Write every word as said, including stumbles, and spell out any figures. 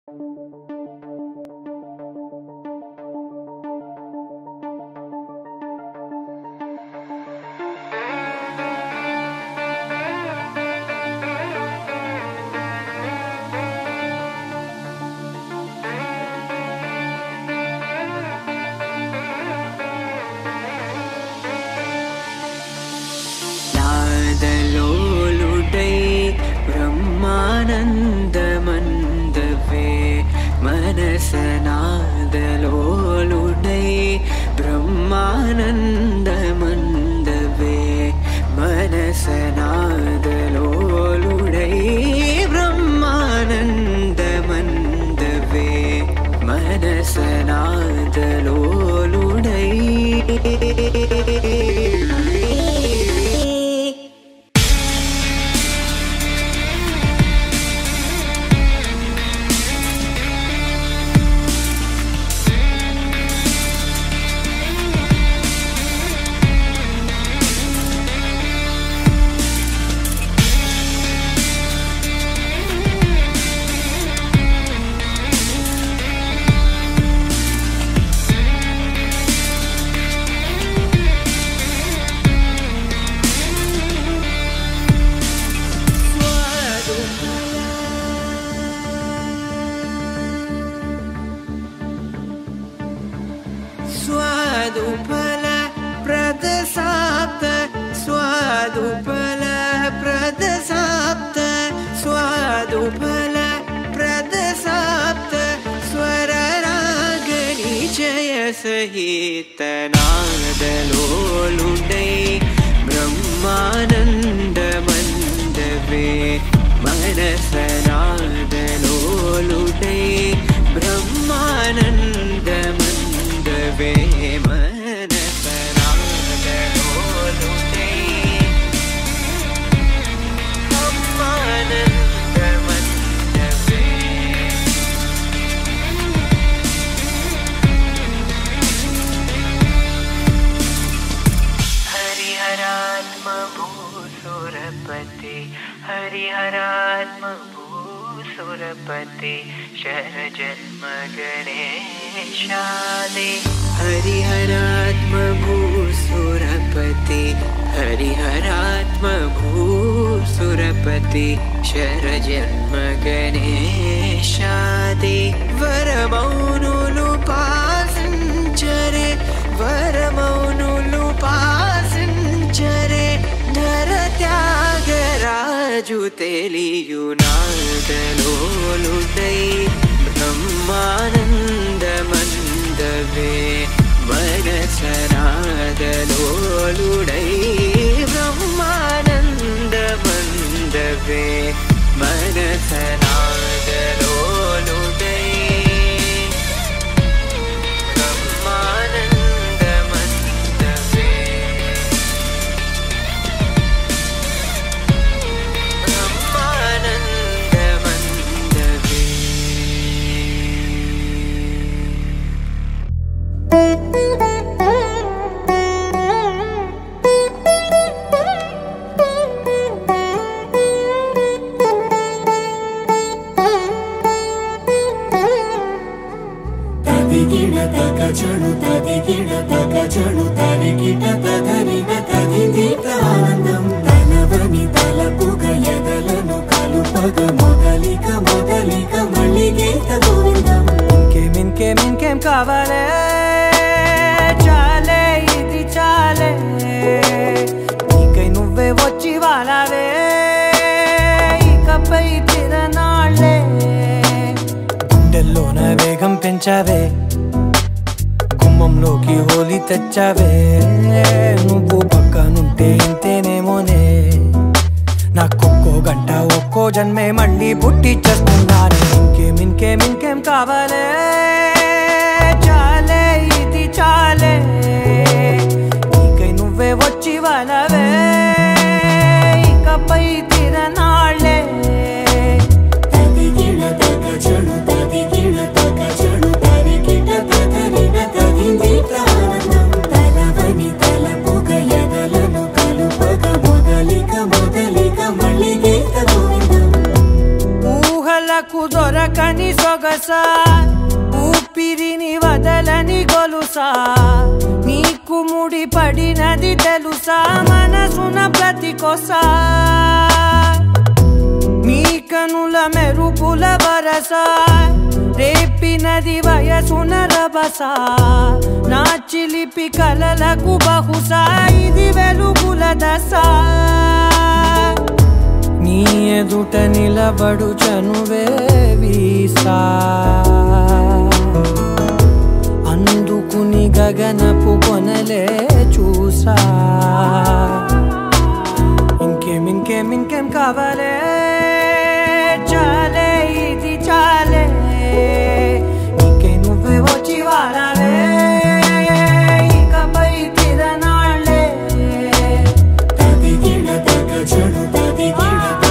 మనసనాదలోలుడై బ్రహ్మానందమందవే మనసనాదలోలుడై బ్రహ్మానందమందవే మనసనాదలోలుడై स्वादुफल प्रदसाप्त स्वादुफल प्रदसाप्त स्वादुफल प्रदसाप्त स्वररागनिचय सहित नादलोलुडै ब्रह्मानन्दमन्दवे मनसनादलोलुडै ब्रह्मानन्दमन्दवे हरिहरात्म भूसुरपते शरजन्म गणेशादे हरिहरात्म भूसुरपते हरिहरात्म भूसुरपते शरजन्म गणेशादे वरमौनुलुपासञ्चरे वरमौनुलुपासञ्चरे धर त्यागराजु तेलियुनादलोलुडै ब्रह्मानन्दमन्दवे मनसनादलोलुडै ब्रह्मानन्दमन्दवे मनसनादलोलुडै చణు తదిగిడ తగ చణు తరిగిట తదరిన తదిదీత ఆనందం తనవని తలపుగ ఎదలను కలుపగ మొదలిక మొదలిక మళ్ళీగీత గోవిందం ఇంకేం ఇంకేం ఇంకేం కావాలే చాలే ఇది చాలే నీకై నువ్వే వచ్చి వాలావే ఇకపై తిరనాళ్ళే గుండెల్లోన వేగం పెంచావే లోకి హోలీ తెచ్చావే నువ్వు పక్కనుంటే ఇంతేనేమోనే నాకొక్కో గంట ఒక్కో జన్మే మళ్ళీ పుట్టి చేస్తున్నానే ఇంకేం ఇంకేం ఇంకేం కావాలే చాలే ఇది చాలే నీకై నువ్వే వచ్చి వాలవే ఇకపై తిరనాళ్ళే తదిగిడ తగ చణు తదిగిడ తగ చణు తరిగిట తదరిన తదిదీత ఆనందం తనవని తలపుగ ఎదలను కలుపగ మొదలిక మొదలిక మళ్ళీగీత గోవిందం ఊహలకు దొర దొరకని సొగస ఊపిరిని వదలని గొలుసా నీకు ముడి పడినది తెలుసా మనసున ప్రతి కొసా నీ కనుల మెరుపుల వరస రేపినది వయసున రభస నా చిలిపి కలలకు బహుశా ఇది వెలుగుల దశ నీ ఎదుట నిలబడు చనువే వీసా అందుకుని గగనపు కొనలే చూసా ఇంకేం ఇంకేం ఇంకేం కావాలే చాలే ఇది చాలే నీకే నువ్వే వచ్చి వాడాలే ఇకపై తిరనాళ్ళే తదిగిడ తగ చెడు తదిగిడ